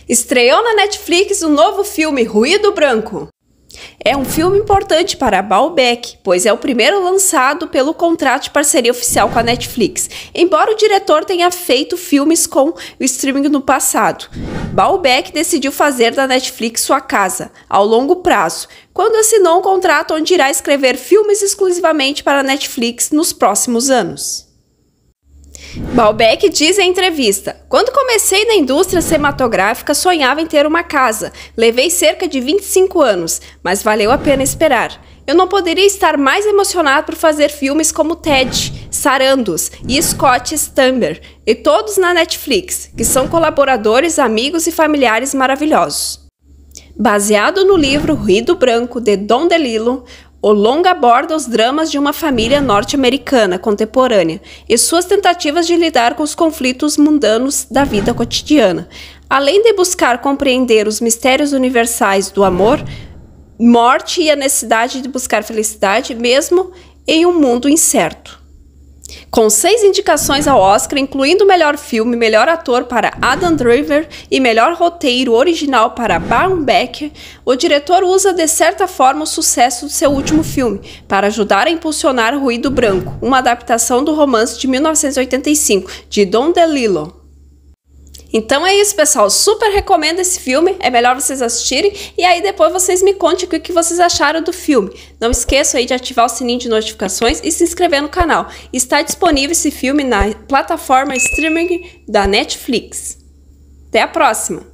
Estreou na Netflix o novo filme Ruído Branco. É um filme importante para Baalbek, pois é o primeiro lançado pelo contrato de parceria oficial com a Netflix, embora o diretor tenha feito filmes com o streaming no passado. Baalbek decidiu fazer da Netflix sua casa, ao longo prazo, quando assinou um contrato onde irá escrever filmes exclusivamente para a Netflix nos próximos anos. Baalbek diz em entrevista: "Quando comecei na indústria cinematográfica, sonhava em ter uma casa. Levei cerca de 25 anos, mas valeu a pena esperar. Eu não poderia estar mais emocionado por fazer filmes como Ted, Sarandos e Scott Stamber, e todos na Netflix, que são colaboradores, amigos e familiares maravilhosos." Baseado no livro Ruído Branco, de Don DeLillo, o longa aborda os dramas de uma família norte-americana contemporânea e suas tentativas de lidar com os conflitos mundanos da vida cotidiana, além de buscar compreender os mistérios universais do amor, morte e a necessidade de buscar felicidade mesmo em um mundo incerto. Com 6 indicações ao Oscar, incluindo melhor filme, melhor ator para Adam Driver e melhor roteiro original para Baalbek, o diretor usa de certa forma o sucesso do seu último filme para ajudar a impulsionar Ruído Branco, uma adaptação do romance de 1985 de Don DeLillo. Então é isso, pessoal, super recomendo esse filme, é melhor vocês assistirem e aí depois vocês me contem o que vocês acharam do filme. Não esqueçam aí de ativar o sininho de notificações e se inscrever no canal. Está disponível esse filme na plataforma streaming da Netflix. Até a próxima!